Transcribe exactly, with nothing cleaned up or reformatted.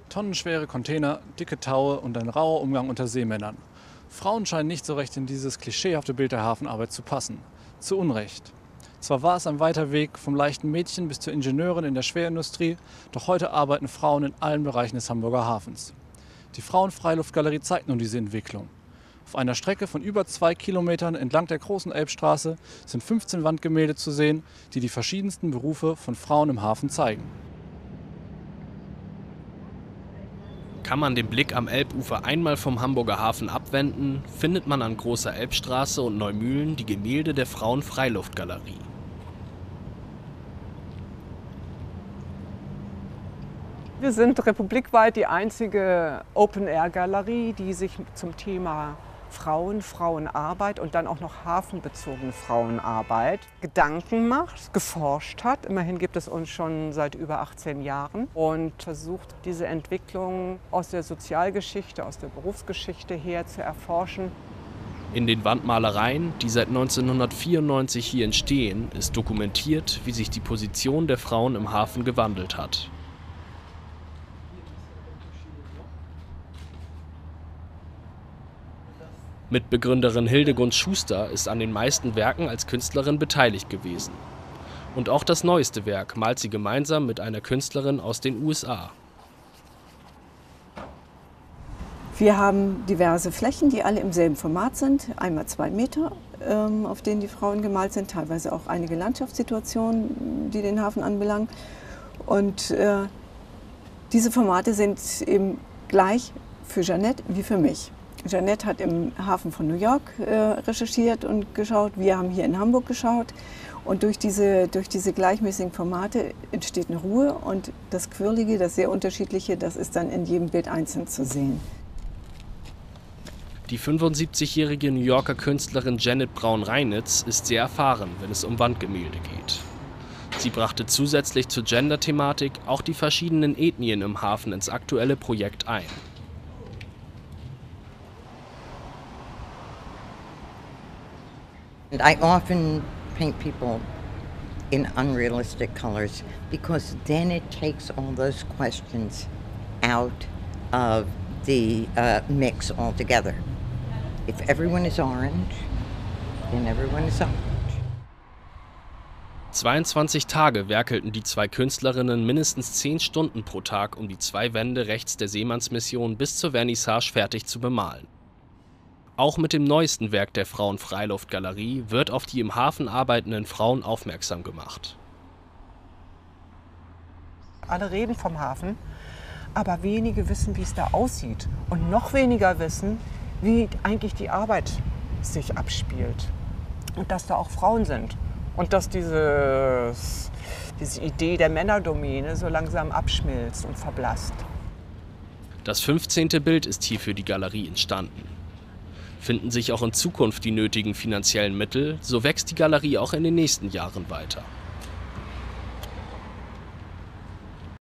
Tonnenschwere Container, dicke Taue und ein rauer Umgang unter Seemännern. Frauen scheinen nicht so recht in dieses klischeehafte Bild der Hafenarbeit zu passen. Zu Unrecht. Zwar war es ein weiter Weg vom leichten Mädchen bis zur Ingenieurin in der Schwerindustrie, doch heute arbeiten Frauen in allen Bereichen des Hamburger Hafens. Die Frauenfreiluftgalerie zeigt nun diese Entwicklung. Auf einer Strecke von über zwei Kilometern entlang der großen Elbstraße sind fünfzehn Wandgemälde zu sehen, die die verschiedensten Berufe von Frauen im Hafen zeigen. Kann man den Blick am Elbufer einmal vom Hamburger Hafen abwenden, findet man an Großer Elbstraße und Neumühlen die Gemälde der Frauenfreiluftgalerie. Wir sind republikweit die einzige Open-Air-Galerie, die sich zum Thema Frauen, Frauenarbeit und dann auch noch hafenbezogene Frauenarbeit Gedanken macht, geforscht hat. Immerhin gibt es uns schon seit über achtzehn Jahren und versucht, diese Entwicklung aus der Sozialgeschichte, aus der Berufsgeschichte her zu erforschen. In den Wandmalereien, die seit neunzehnhundertvierundneunzig hier entstehen, ist dokumentiert, wie sich die Position der Frauen im Hafen gewandelt hat. Mitbegründerin Hildegund Schuster ist an den meisten Werken als Künstlerin beteiligt gewesen. Und auch das neueste Werk malt sie gemeinsam mit einer Künstlerin aus den U S A. Wir haben diverse Flächen, die alle im selben Format sind, einmal zwei Meter, ähm, auf denen die Frauen gemalt sind, teilweise auch einige Landschaftssituationen, die den Hafen anbelangen. Und äh, diese Formate sind eben gleich für Jeanette wie für mich. Jeanette hat im Hafen von New York äh, recherchiert und geschaut, wir haben hier in Hamburg geschaut. Und durch diese, durch diese gleichmäßigen Formate entsteht eine Ruhe und das Quirlige, das sehr unterschiedliche, das ist dann in jedem Bild einzeln zu sehen. Die fünfundsiebzigjährige New Yorker Künstlerin Janet Braun-Reinitz ist sehr erfahren, wenn es um Wandgemälde geht. Sie brachte zusätzlich zur Gender-Thematik auch die verschiedenen Ethnien im Hafen ins aktuelle Projekt ein. And I often paint people in unrealistic colors because then it takes all those questions out of the uh, mix altogether. If everyone is orange, then everyone is orange. zweiundzwanzig Tage werkelten die zwei Künstlerinnen mindestens zehn Stunden pro Tag, um die zwei Wände rechts der Seemannsmission bis zur Vernissage fertig zu bemalen. Auch mit dem neuesten Werk der Frauenfreiluftgalerie wird auf die im Hafen arbeitenden Frauen aufmerksam gemacht. Alle reden vom Hafen, aber wenige wissen, wie es da aussieht. Und noch weniger wissen, wie eigentlich die Arbeit sich abspielt. Und dass da auch Frauen sind. Und dass dieses, diese Idee der Männerdomäne so langsam abschmilzt und verblasst. Das fünfzehnte Bild ist hier für die Galerie entstanden. Finden sich auch in Zukunft die nötigen finanziellen Mittel, so wächst die Galerie auch in den nächsten Jahren weiter.